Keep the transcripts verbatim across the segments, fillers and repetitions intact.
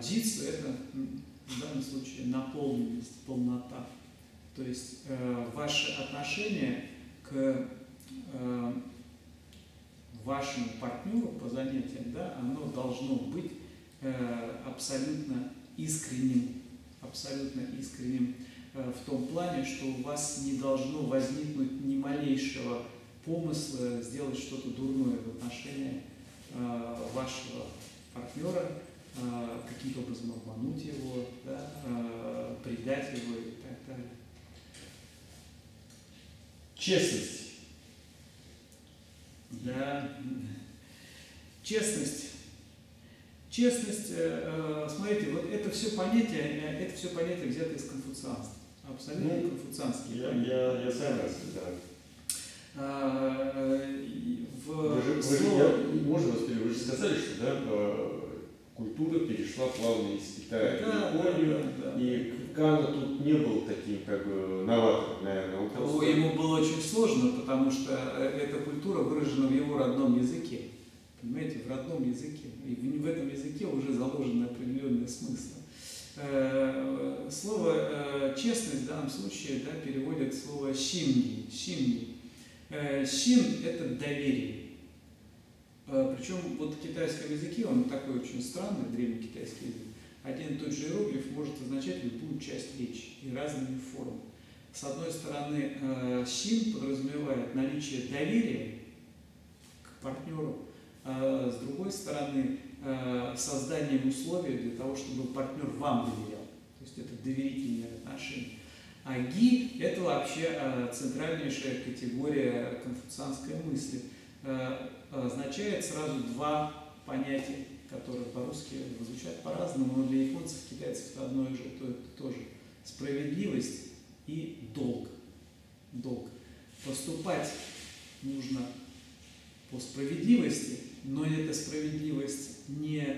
дзицу – это в данном случае наполненность, полнота. То есть э, ваше отношение к э, вашему партнеру по занятиям, да, оно должно быть э, абсолютно искренним, абсолютно искренним э, в том плане, что у вас не должно возникнуть ни малейшего помысла сделать что-то дурное в отношении э, вашего партнера, э, каким-то образом обмануть его, да, э, предать его и так далее. Честность. Да. Честность. Честность, э, смотрите, вот это все понятие, это все понятие взято из конфуцианства. Абсолютно ну, конфуцианские я, понятия. Я, я согласен, да. А, в вы же, вы же, я, можно вас перебить? Вы же сказали, что да, культура перешла плавно из Китая да, в Японию, да, да, и Кано тут не был таким как бы новатором, наверное. Он просто... Ему было очень сложно, потому что эта культура выражена в его родном языке. Понимаете, в родном языке. И в этом языке уже заложены определенные смыслы. Слово «честность» в данном случае да, переводит слово «щинги». «Щинги». Щин – это доверие. Причем вот в китайском языке, он такой очень странный, древнекитайский язык, один и тот же иероглиф может означать любую часть речи и разными формами. С одной стороны, щин подразумевает наличие доверия к партнеру, а с другой стороны, создание условий для того, чтобы партнер вам доверял. То есть это доверительные отношения. А ги – это вообще центральнейшая категория конфуцианской мысли. Означает сразу два понятия, которые по-русски звучат по-разному, но для японцев, китайцев это одно и же, то это тоже. Справедливость и долг. Долг. Поступать нужно по справедливости, но эта справедливость не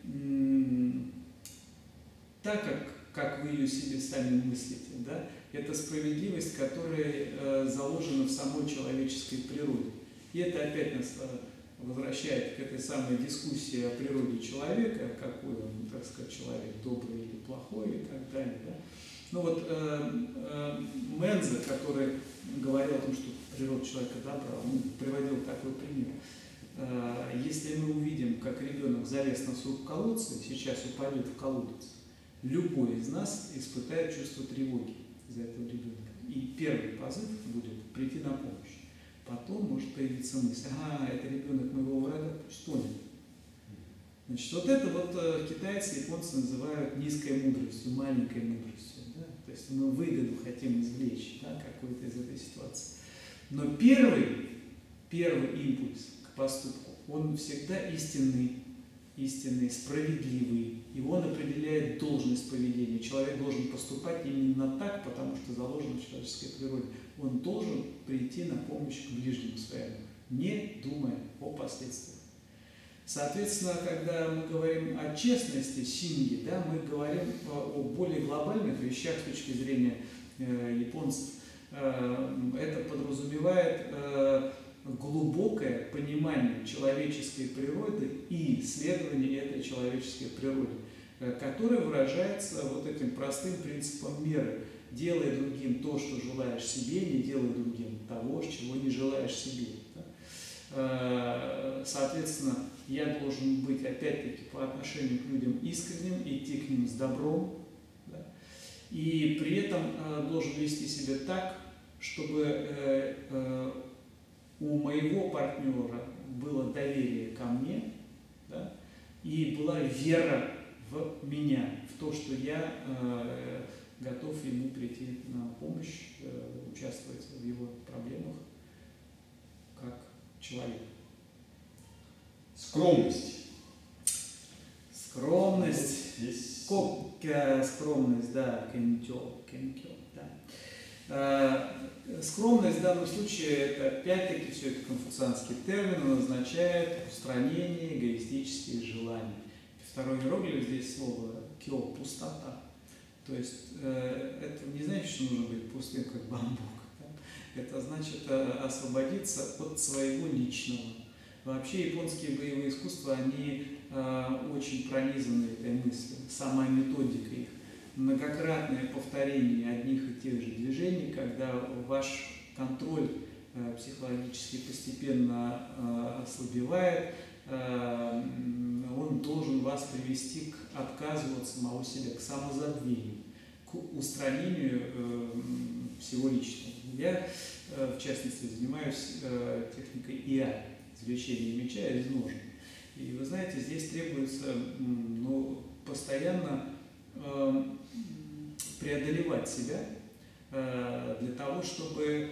так, как, как вы ее себе сами мыслите, да? Это справедливость, которая э, заложена в самой человеческой природе. И это опять нас э, возвращает к этой самой дискуссии о природе человека, какой он, так сказать, человек, добрый или плохой и так далее. Да? Ну вот э, э, Мензе, который говорил о том, что природа человека добра, он приводил такой пример. Э, если мы увидим, как ребенок залез на сруб колодца и сейчас упадет в колодец, любой из нас испытает чувство тревоги за этого ребенка. И первый позыв будет прийти на помощь. Потом может появиться мысль: ага, это ребенок моего врага, пусть тонет. Значит, вот это вот э, китайцы, японцы называют низкой мудростью, маленькой мудростью. Да? То есть мы выгоду хотим извлечь, да, какую-то из этой ситуации. Но первый, первый импульс к поступку, он всегда истинный, истинный, справедливый. И он определяет должность поведения. Человек должен поступать именно так, потому что заложено в человеческой природе. Он должен прийти на помощь к ближнему своему, не думая о последствиях. Соответственно, когда мы говорим о честности, синги, да, мы говорим о более глобальных вещах с точки зрения э, японцев. Э, это подразумевает э, глубокое понимание человеческой природы и исследование этой человеческой природы, э, которое выражается вот этим простым принципом меры. Делай другим то, что желаешь себе, не делай другим того, чего не желаешь себе. Да? Соответственно, я должен быть, опять-таки, по отношению к людям искренним, идти к ним с добром, да? И при этом должен вести себя так, чтобы у моего партнера было доверие ко мне, да? И была вера в меня, в то, что я готов ему прийти на помощь, участвовать в его проблемах как человек. Скромность. Скромность. Здесь... Скромность, да, кенкё, кенкё, да. Скромность в данном случае, это опять-таки все это конфуцианский термин, он означает устранение эгоистических желаний. Второй иероглиф здесь слово кё, пустота. То есть э, это не значит, что нужно быть пустым, как бамбук. Да? Это значит э, освободиться от своего личного. Вообще японские боевые искусства, они очень пронизаны этой мыслью, сама методика их. Многократное повторение одних и тех же движений, когда ваш контроль психологически постепенно ослабевает, он должен вас привести к отказу от самого себя, к самозабвению, к устранению всего личного. Я, в частности, занимаюсь техникой ИА, извлечения меча из ножен. И вы знаете, здесь требуется ну, постоянно преодолевать себя для того, чтобы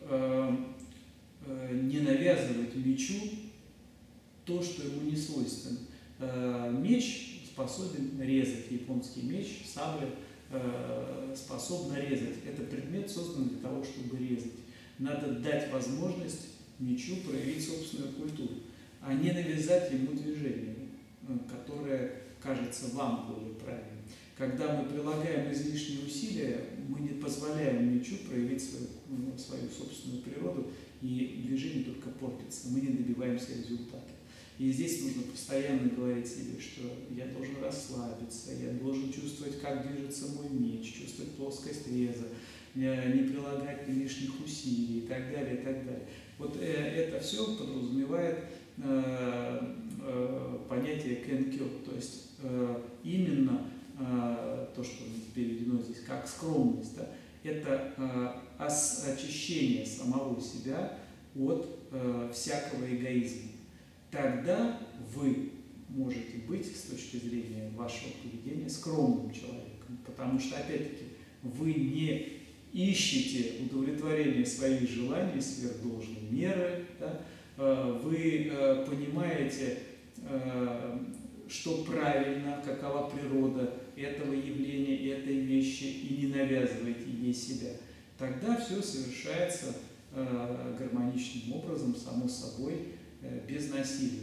не навязывать мечу то, что ему не свойственно. Меч способен резать, японский меч, сабля способна резать. Это предмет создан для того, чтобы резать. Надо дать возможность мечу проявить собственную культуру, а не навязать ему движение, которое кажется вам более правильным. Когда мы прилагаем излишние усилия, мы не позволяем мечу проявить свою, свою собственную природу, и движение только портится, мы не добиваемся результата. И здесь нужно постоянно говорить себе, что я должен расслабиться, я должен чувствовать, как движется мой меч, чувствовать плоскость реза, не прилагать лишних усилий и так далее, и так далее. Вот это все подразумевает э, э, понятие кенкё, то есть э, именно э, то, что переведено здесь как скромность, да, это э, очищение самого себя от э, всякого эгоизма. Тогда вы можете быть, с точки зрения вашего поведения, скромным человеком, потому что, опять-таки, вы не ищете удовлетворение своих желаний сверх должной меры, да? Вы понимаете, что правильно, какова природа этого явления, этой вещи, и не навязываете ей себя. Тогда все совершается гармоничным образом, само собой, без насилия.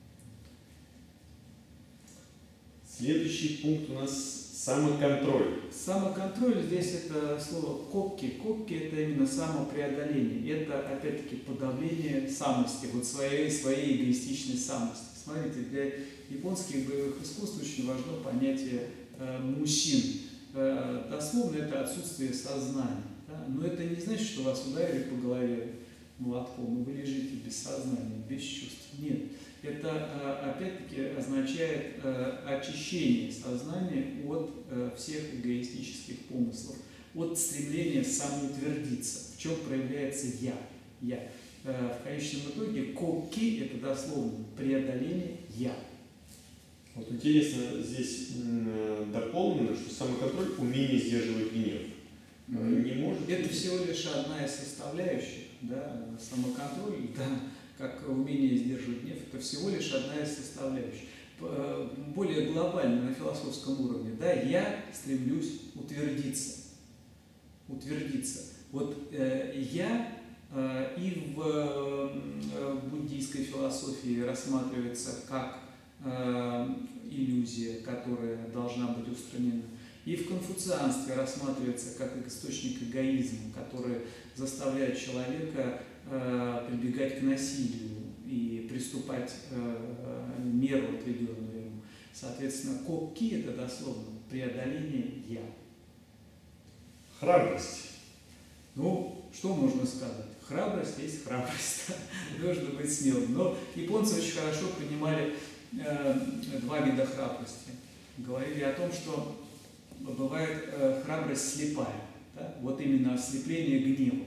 Следующий пункт у нас самоконтроль. Самоконтроль здесь это слово копки. Копки это именно самопреодоление. Это опять-таки подавление самости, вот своей, своей эгоистичной самости. Смотрите, для японских боевых искусств очень важно понятие э, мужчин. Э, дословно это отсутствие сознания. Да? Но это не значит, что вас ударили по голове молотком, и вы лежите без сознания, без чувств. Нет. Это, опять-таки, означает очищение сознания от всех эгоистических помыслов, от стремления самоутвердиться, в чем проявляется «я». я. В конечном итоге кокки – это дословно преодоление «я». Вот интересно здесь дополнено, что самоконтроль – умение сдерживать гнев. Mm-hmm. Не может... Это всего лишь одна из составляющих, да, самоконтроль, да, как умение сдерживать гнев, это всего лишь одна из составляющих. Более глобально, на философском уровне, да, я стремлюсь утвердиться. Утвердиться. Вот э, я э, и в э, буддийской философии рассматривается как э, иллюзия, которая должна быть устранена. И в конфуцианстве рассматривается как источник эгоизма, который заставляет человека э, прибегать к насилию и приступать э, меру, отведенную ему. Соответственно, кокки – это дословно преодоление «я». Храбрость. Ну, что можно сказать? Храбрость есть храбрость. Нужно быть смелым. Но японцы очень хорошо понимали э, два вида храбрости. Говорили о том, что бывает э, храбрость слепая, да? Вот именно ослепление гневом.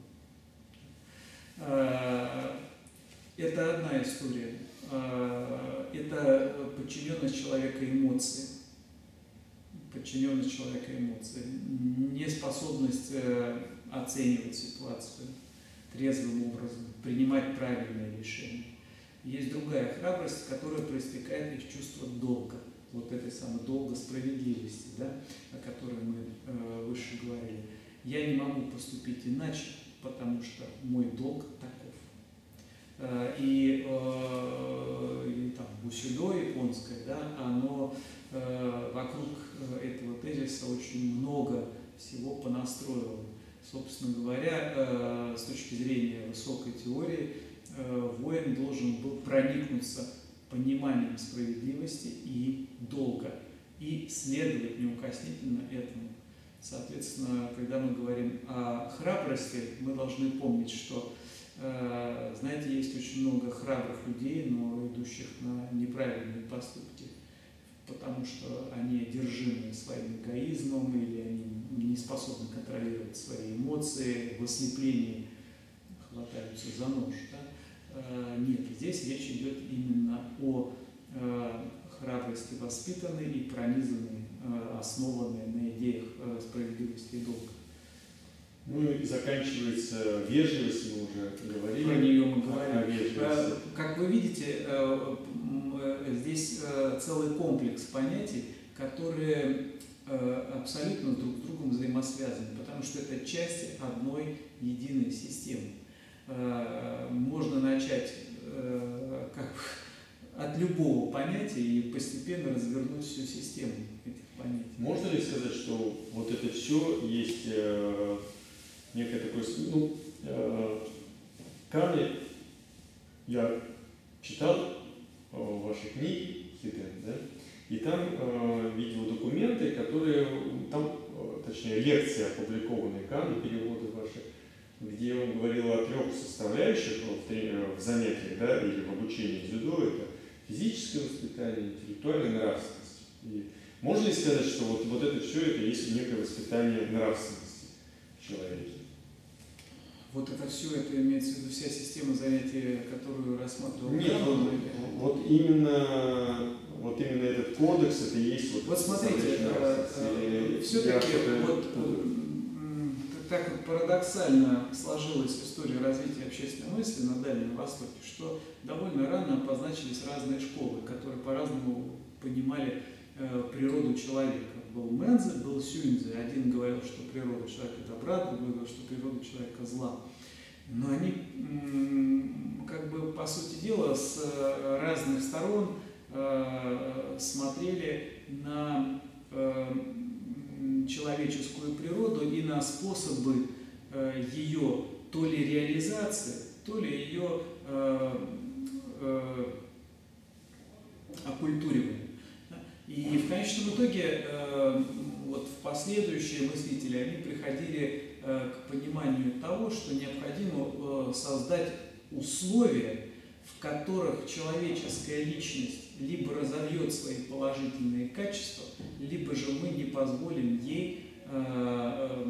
Э, это одна история. Э, это подчиненность человека эмоции. Подчиненность человека эмоции. Неспособность э, оценивать ситуацию трезвым образом, принимать правильные решения. Есть другая храбрость, которая проистекает из чувства долга. Вот этой самой долга справедливости, да, о которой мы э, выше говорили. Я не могу поступить иначе, потому что мой долг таков. Э, и, э, и там бусидо японское, да, оно э, вокруг этого тезиса очень много всего понастроило. Собственно говоря, э, с точки зрения высокой теории, э, воин должен был проникнуться пониманием справедливости и долга, и следовать неукоснительно этому. Соответственно, когда мы говорим о храбрости, мы должны помнить, что, знаете, есть очень много храбрых людей, но идущих на неправильные поступки, потому что они одержимы своим эгоизмом или они не способны контролировать свои эмоции, в ослеплении хватаются за нож. Да? Нет, здесь речь идет именно о храбрости воспитанной и пронизанной, основанной на идеях справедливости и долга. Ну и заканчивается вежливость, мы уже говорили. Про нее мы говорили. О как вы видите, здесь целый комплекс понятий, которые абсолютно друг с другом взаимосвязаны, потому что это части одной единой системы. Можно начать как от любого понятия и постепенно развернуть всю систему этих понятий. Можно ли сказать, что вот это все есть э, некое такое, ну, э, Кане я читал э, ваши книги, Хиден, да, и там э, видел документы, которые, там, э, точнее, лекции, опубликованные Кане, переводы ваши, где он говорил о трех составляющих в, в занятиях, да, или в обучении дзюдо, это физическое воспитание, интеллектуальная нравственность. И можно ли сказать, что вот, вот это все, это есть некое воспитание нравственности в человеке? Вот это все, это имеется в виду вся система занятий, которую рассматривал? Нет, вот, вот, именно, вот именно этот кодекс, это и есть вот... Вот смотрите, все-таки вот так вот парадоксально сложилась история развития общественной мысли на Дальнем Востоке, что довольно рано обозначились разные школы, которые по-разному понимали э, природу человека. Был Мензе, был Сюньзе. Один говорил, что природа человека добра, другой говорил, что природа человека зла. Но они, м, как бы, по сути дела, с разных сторон э, смотрели на э, человеческую природу и на способы э, ее то ли реализации, то ли ее э, э, оккультуривания. И в конечном итоге э, вот в последующие мыслители они приходили э, к пониманию того, что необходимо э, создать условия, в которых человеческая личность либо разовьет свои положительные качества, либо же мы не позволим ей э,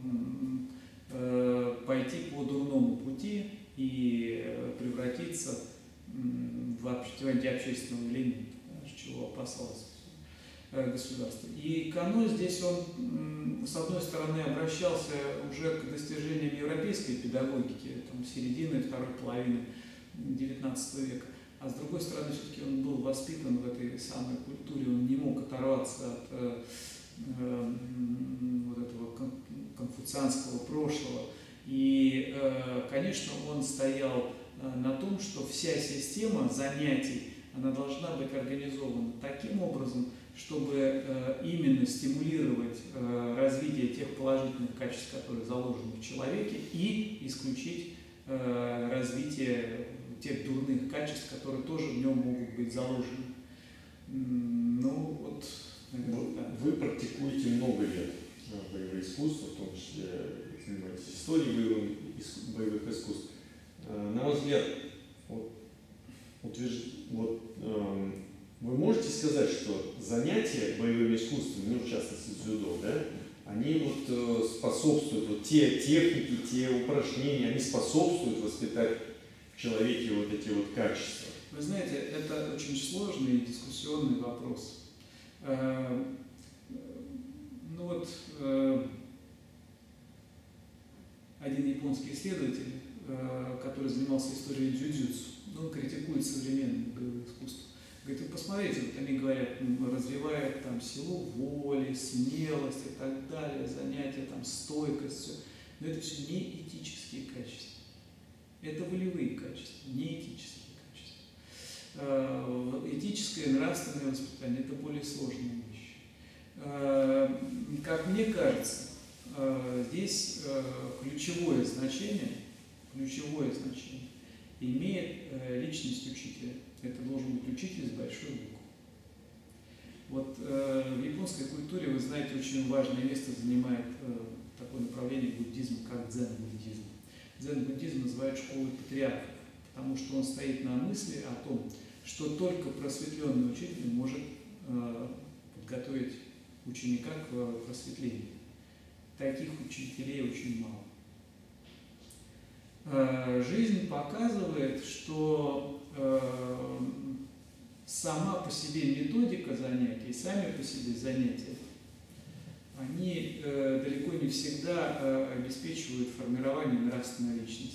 э, пойти по дурному пути и превратиться в антиобщественного элемента, чего опасалось государство. И Кано здесь он, с одной стороны, обращался уже к достижениям европейской педагогики, там, середины, второй половины девятнадцатого века, а с другой стороны, все-таки он был воспитан в этой самой культуре, он не мог оторваться от э, э, вот этого конфуцианского прошлого. И, э, конечно, он стоял э, на том, что вся система занятий, она должна быть организована таким образом, чтобы э, именно стимулировать э, развитие тех положительных качеств, которые заложены в человеке, и исключить э, развитие тех дурных качеств, которые тоже в нем могут быть заложены. Ну вот, наверное, да. Вы практикуете много лет боевые искусства, в том числе занимаетесь историей боевых, боевых искусств. На ваш взгляд, вот, утвержд... вот, эм, вы можете сказать, что занятия боевыми искусствами, ну, в частности дзюдо, да, они вот э, способствуют, вот те техники, те упражнения, они способствуют воспитать в человеке вот эти вот качества? Вы знаете, это очень сложный и дискуссионный вопрос. Э, ну вот, э, один японский исследователь, э, который занимался историей дзюдзюцу, он критикует современное боевое искусство. Говорит, вы посмотрите, вот они говорят, развивают там силу воли, смелость и так далее, занятия, там, стойкость, все. Но это все не этические качества. Это волевые качества, не этические качества. Этическое и нравственное воспитание – это более сложные вещи. Как мне кажется, здесь ключевое значение, ключевое значение имеет э, личность учителя. Это должен быть учитель с большой буквы. Вот э, в японской культуре, вы знаете, очень важное место занимает э, такое направление буддизма, как дзен-буддизм. Дзен-буддизм называют школой патриархов, потому что он стоит на мысли о том, что только просветленный учитель может э, подготовить ученика к просветлению. Таких учителей очень мало. Э, жизнь показывает, что э, сама по себе методика занятий, сами по себе занятия, они э, далеко не всегда э, обеспечивают формирование нравственной личности.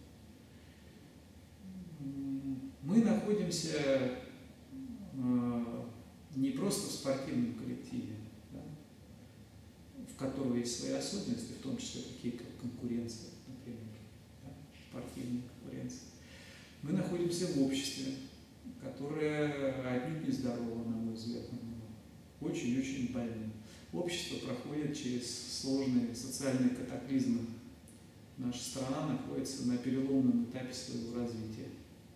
Мы находимся э, не просто в спортивном коллективе, да, в котором есть свои особенности, в том числе такие как конкуренция, например, да, спортивная конкуренция. Мы находимся в обществе, которое отнюдь нездорово, на мой взгляд, очень-очень больно. Общество проходит через сложные социальные катаклизмы. Наша страна находится на переломном этапе своего развития.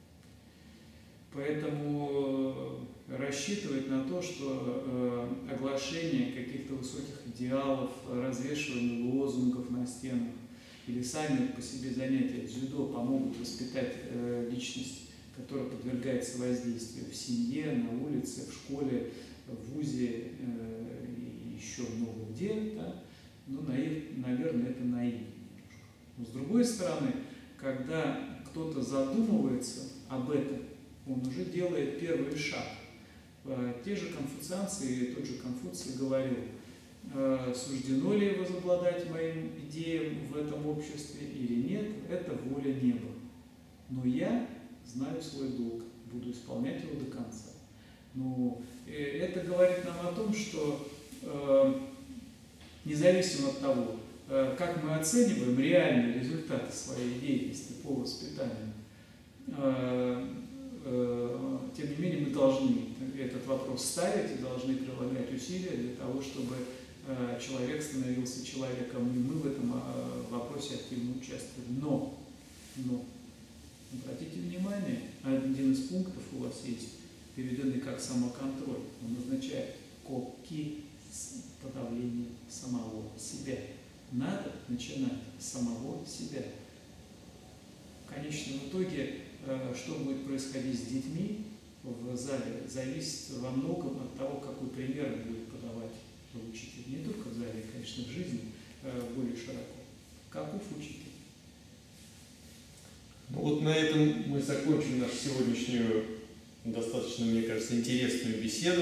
Поэтому рассчитывать на то, что э, оглашение каких-то высоких идеалов, развешивание лозунгов на стенах или сами по себе занятия дзюдо помогут воспитать э, личность, которая подвергается воздействию в семье, на улице, в школе, в вузе э, и еще много где, да? Ну, наив, наверное, это наивно. Но с другой стороны, когда кто-то задумывается об этом, он уже делает первый шаг. Те же конфуцианцы, тот же Конфуций говорил, суждено ли возобладать моим идеям в этом обществе или нет, это воля неба. Но я знаю свой долг, буду исполнять его до конца. Но это говорит нам о том, что независимо от того, как мы оцениваем реальные результаты своей деятельности по воспитанию, тем не менее мы должны этот вопрос ставить и должны прилагать усилия для того, чтобы человек становился человеком, и мы в этом вопросе активно участвуем. Но, но обратите внимание, один из пунктов у вас есть, переведенный как самоконтроль. Он означает коки подавление самого себя. Надо начинать с самого себя. В конечном итоге, что будет происходить с детьми в зале, зависит во многом от того, какой пример будет подавать учитель. Не только в зале, конечно, в жизни более широко. Каков учитель? Ну вот на этом мы закончим нашу сегодняшнюю, достаточно, мне кажется, интересную беседу.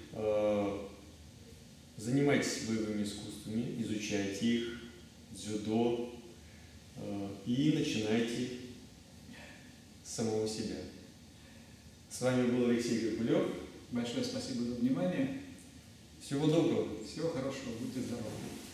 Занимайтесь боевыми искусствами, изучайте их, дзюдо, и начинайте с самого себя. С вами был Алексей Горбулев. Большое спасибо за внимание. Всего доброго. Всего хорошего. Будьте здоровы.